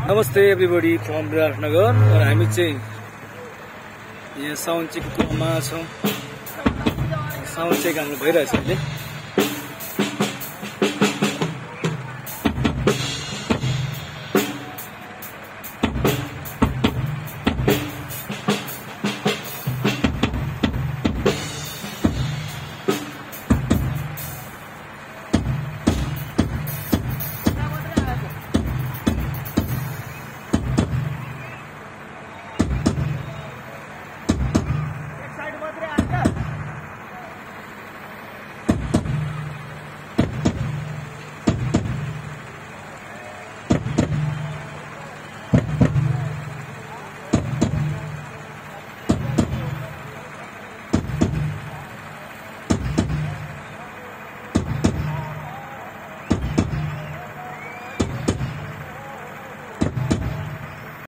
नमस्ते everybody from Biratnagar और हामी चाहिँ यहाँ साउन्ड चेकको क्रममा छौँ। साउन्ड चेक हाम्रो भइरहेछ अहिले।